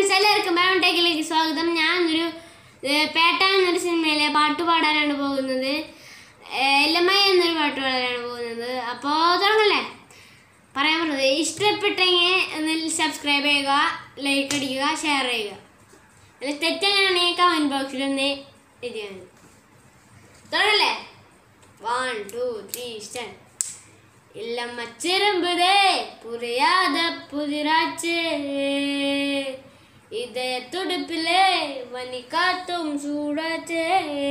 Friends എല്ലാവർക്കും ബാൻടേക്കിലേക്ക് സ്വാഗതം. ഞാനൊരു പേട്ട എന്നൊരു സിനിമയിലെ പാട്ട് പാടാനാണ് പോകുന്നത്. എല്ലമ്മ എന്നൊരു പാട്ട് പാടാനാണ് പോകുന്നത്. അപ്പോൾ തുടങ്ങല്ലേ. പറയാൻ പറഞ്ഞത് ഇഷ്ടപ്പെട്ടെങ്കിൽ ഒന്ന് സബ്സ്ക്രൈബ് ചെയ്യുക, ലൈക്ക് അടിക്കുക, ഷെയർ ചെയ്യുക. അല്ല തെറ്റെങ്ങനെയാണെങ്കിൽ കമൻറ്റ് ബോക്സിൽ ഒന്ന് എഴുതിയാൽ മതി. തുടങ്ങല്ലേ. 1 2 3 സ്റ്റാർട്ട്. இல்லம்மா சிரம்புதே புரியாத புதிராச்சு இதய துடுப்பிலே வனி காத்தும் சூடாச்சே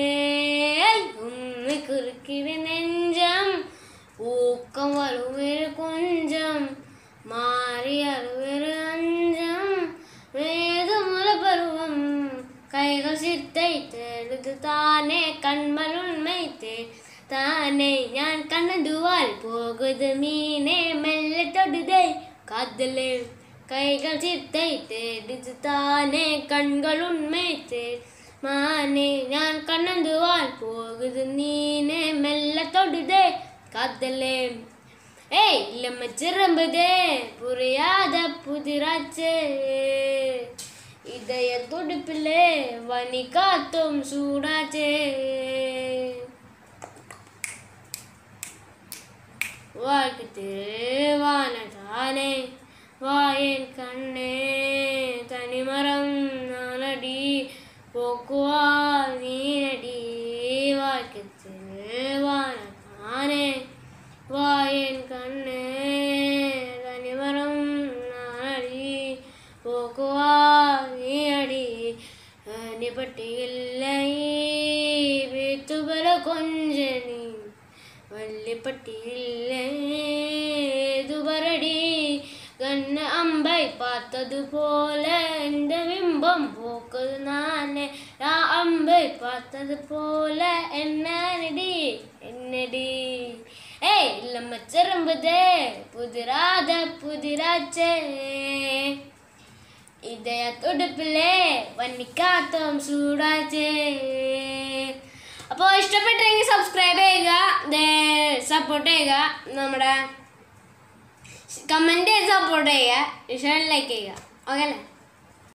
உண்மை குறுக்கிடு நெஞ்சம் ஊக்கம் வருவேறு கொஞ்சம் மாறி அருவேறு அஞ்சம் வேதமுல பருவம் கைகள் சித்தை தேடுது தானே கண்மல் உண்மை தானே ஞான் கண்ணந்துவால் போகுது மீனே மெல்ல தொடுதே காதலே கைகள் சித்தை தேடுது தானே கண்கள் உண்மை மானே ஞான் கண்ணந்துவால் போகுது நீனே மெல்ல தொடுதே காதலே ஏய் இல்லம்ம சிரம்புதே புரியாத புதிராச்சே இதய துடுப்பிலே வனி காத்தும் சூடாச்சே வாழ்க்கை வானதானே வாயன் கண்ணே தனிமரம் நானடி போக்குவால் நீனடி வாழ்க்கை வானதானே வாயன் கண்ணே தனிமரம் நானடி போக்குவால் நீனடி நிபட்டி இல்லை வீட்டுபல கொஞ்சனி வள்ளிப்பட்டியில்லை துபரடி கண்ண அம்பை பார்த்தது போல இந்த பிம்பம் போக்குது நானே நான் அம்பை பார்த்தது போல என்னடி என்னடி ஏய் இல்லம்ம சிரம்புதே புதிராத புதிராச்சே இதய തുടുപ്പിലെ വന്നി കാത്തും സൂടാച്ചേ. അപ്പോൾ ഇഷ്ടപ്പെട്ടെങ്കിൽ സബ്സ്ക്രൈബ് ചെയ്യുക, സപ്പോർട്ട് ചെയ്യുക, നമ്മുടെ കമൻറ്റ് ചെയ്ത് സപ്പോർട്ട് ചെയ്യുക, ലൈക്ക് ചെയ്യുക. ഓക്കെ അല്ലേ.